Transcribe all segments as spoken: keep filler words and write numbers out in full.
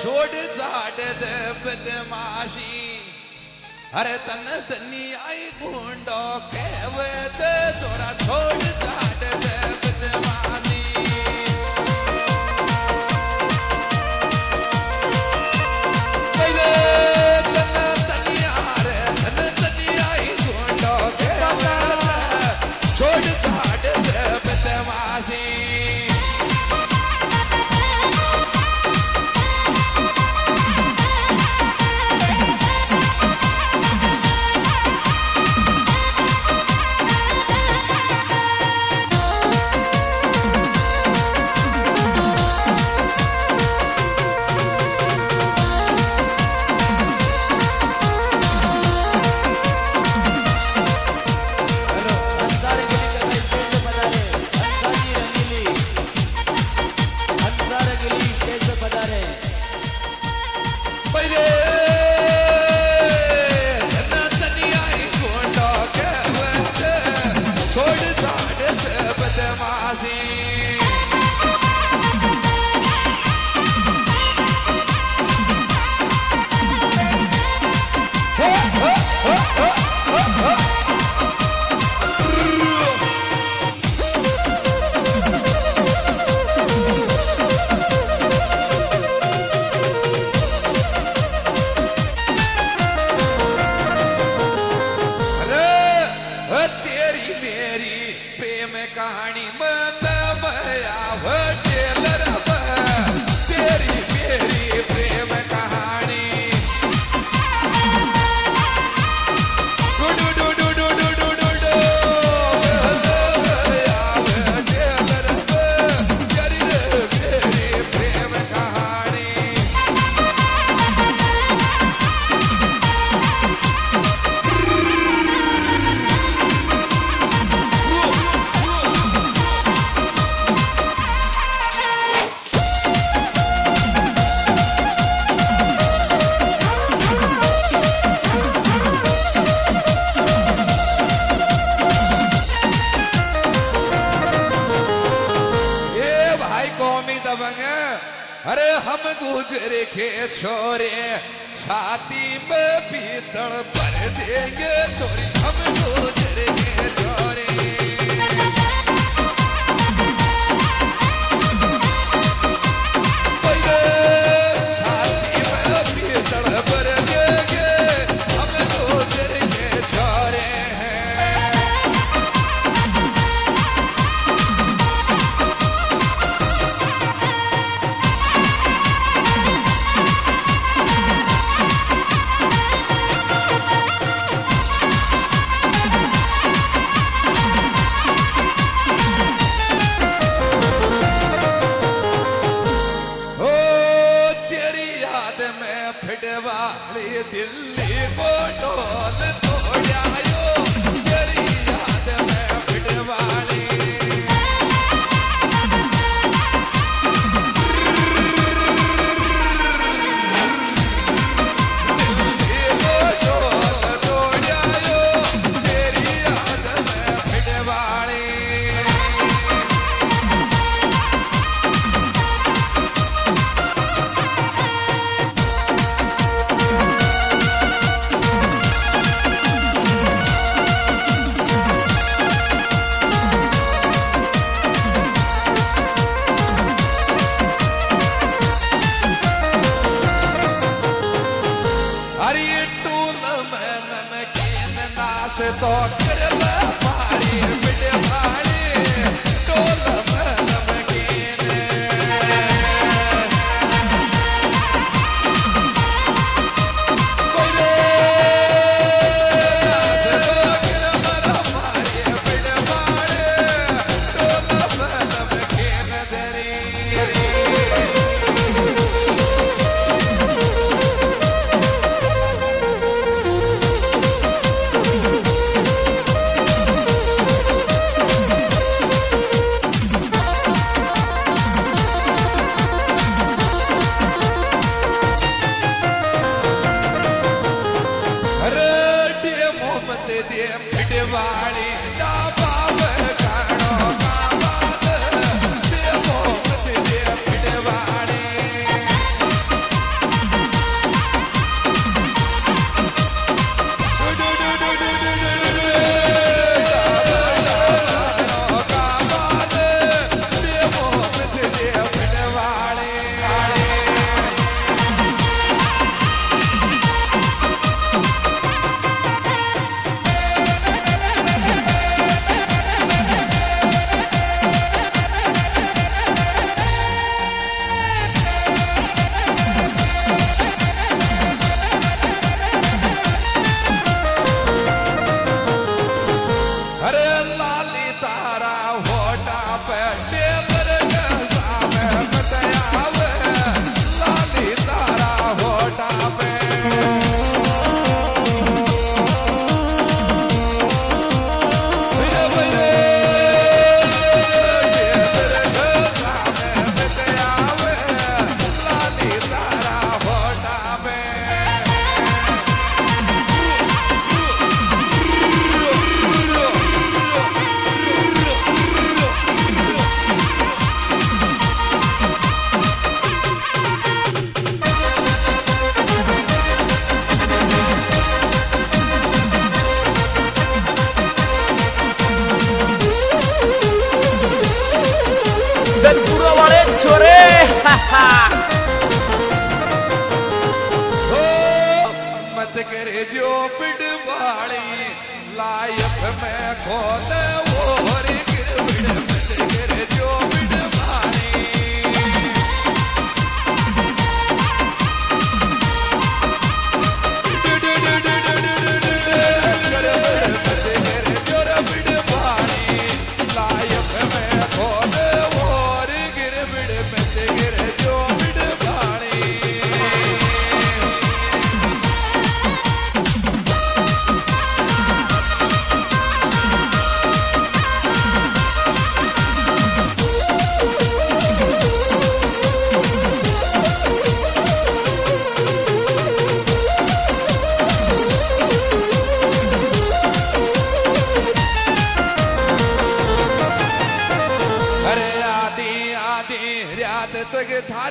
छोड़ झाड़ दे बदमाशी अरे तन तनी आई गुंडो कहवे ते छोरा छोड़ झाड़ दे बदमाशी पहले तन तनी आरे तन तनी आई गुंडो कहवे छोड़ झाड़ दे बदमाशी अरे हम गुजरे के छोरे छाती में पीतल भर देंगे छोरी हम गुजरे के छोरे छाती में पीतल भर देंगे हम गुजरे के छोरे फिटवाली दिल्ली को ढोल तोड़ायो तेरी याद में फिटवाली दिल्ली को ढोल तोड़ायो तेरी याद में फिटवाली से तो करला मारी बिटे भाड़ी टोल में नमकीन कोई से तो करला मारी बिटे भाड़ी टोल में नमकीन दरी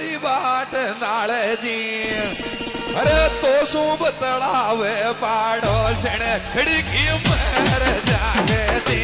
मारी बाट नाले जी अरे तो सू बतलावे पाड़ोशन खिड़की मर जागे दी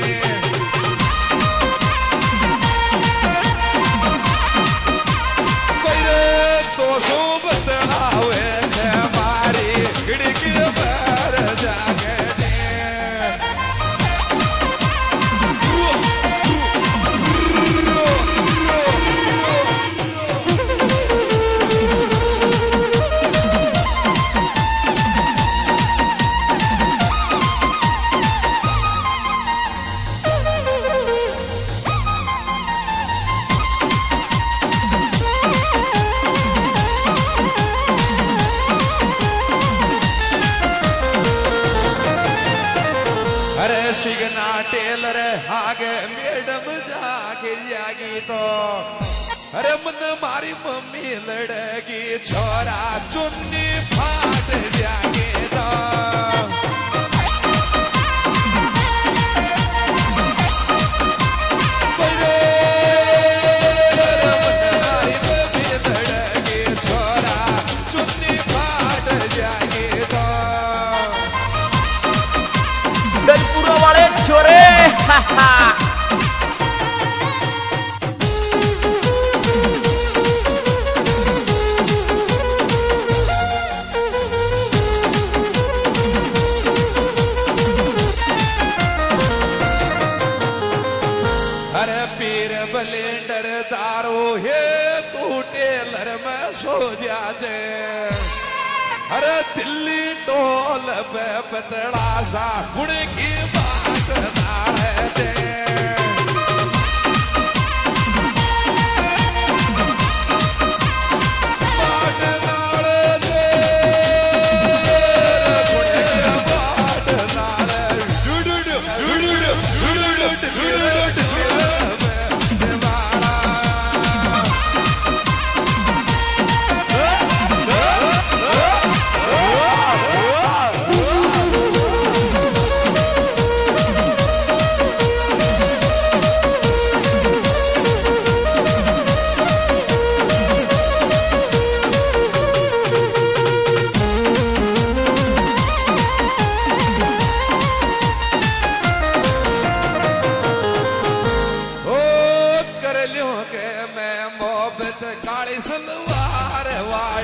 शिगना टेलर आगे मैडम जाके जागी तो अरे मन मारी मम्मी लड़गी छोरा चुन्नी फाट जागे तो छोरे अरे पीर बलेंडर दारो हे तू टेलर में सो जाजे अरे दिल्ली टोल पे पतड़ा सा गुड़ की बात नाड़े दे बात नाड़े दे गुड़ की बात नाड़े डुडुड डुडुड डुडुड डुडुड काली सलवार वाल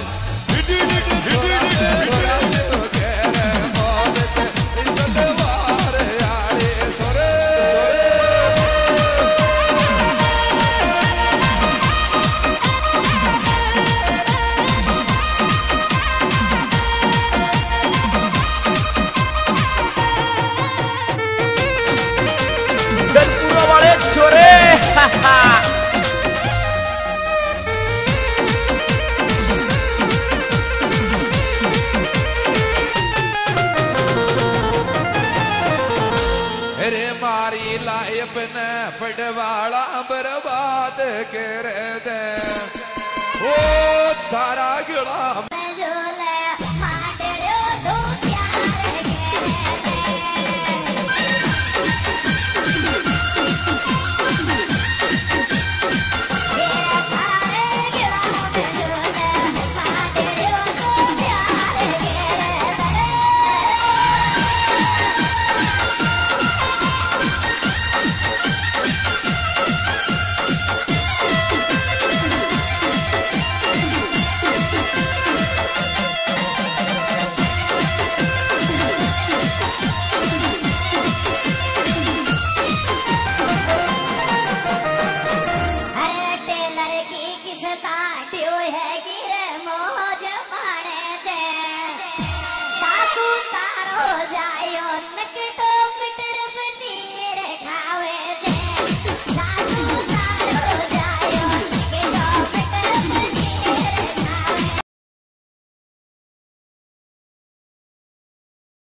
गनपुरा वाले छोरे मारी लाइफ ने पड़वाड़ा बर्बाद कर दे ओ तारा गिला